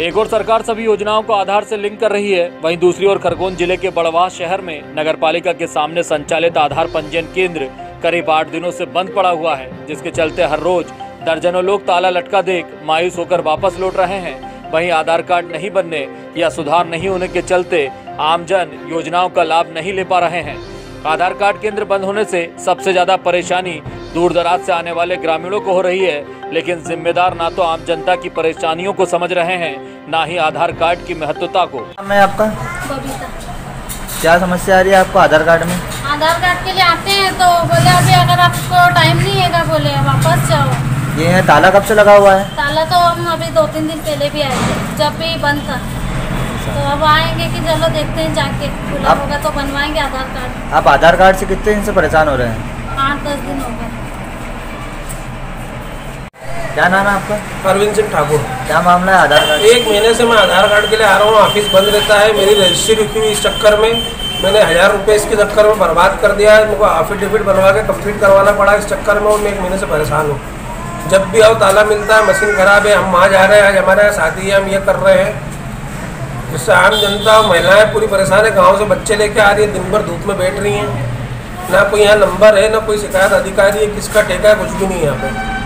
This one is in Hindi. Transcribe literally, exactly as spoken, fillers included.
एक और सरकार सभी योजनाओं को आधार से लिंक कर रही है, वहीं दूसरी ओर खरगोन जिले के बड़वाह शहर में नगरपालिका के सामने संचालित आधार पंजीयन केंद्र करीब आठ दिनों से बंद पड़ा हुआ है, जिसके चलते हर रोज दर्जनों लोग ताला लटका देख मायूस होकर वापस लौट रहे हैं। वहीं आधार कार्ड नहीं बनने या सुधार नहीं होने के चलते आमजन योजनाओं का लाभ नहीं ले पा रहे हैं। आधार कार्ड केंद्र बंद होने से सबसे ज्यादा परेशानी दूर दराज से आने वाले ग्रामीणों को हो रही है, लेकिन जिम्मेदार ना तो आम जनता की परेशानियों को समझ रहे हैं, ना ही आधार कार्ड की महत्वता को। मैं आपका बबीता। क्या समस्या आ रही है आपको आधार कार्ड में? आधार कार्ड के लिए आते हैं तो बोले अभी अगर आपको टाइम नहीं है बोले वापस जाओ। ये है ताला कब से लगा हुआ है? ताला तो हम अभी दो तीन दिन पहले भी आए थे, जब भी बंद था। तो अब आएंगे कि चलो देखते हैं, जाके खुला आप, होगा तो बनवाएंगे आधार कार्ड। आप आधार कार्ड से कितने दिन से परेशान हो रहे हैं? आठ दस दिन हो गए। क्या नाम है आपका? अरविंद सिंह ठाकुर। क्या मामला है आधार कार्ड? एक महीने से मैं आधार कार्ड के लिए आ रहा हूँ, ऑफिस बंद रहता है। मेरी रजिस्ट्री रुकी हुई इस चक्कर में मैंने हज़ार रुपये इसके चक्कर में बर्बाद कर दिया है। मुझको एफिडेविट बनवा के कंप्लीट करवाना पड़ा इस चक्कर में, और मैं एक महीने से परेशान हूँ। जब भी आओ ताला मिलता है, मशीन खराब है, हम वहाँ जा रहे हैं, आज हमारे यहाँ शादी है, हम ये कर रहे हैं। जिससे आम जनता महिलाएं पूरी परेशान है। गाँव से बच्चे लेके आ रही है, दिन भर धूप में बैठ रही हैं। ना कोई यहाँ नंबर है, ना कोई शिकायत अधिकारी है, किसका ठेका है, कुछ भी नहीं है यहाँ पे।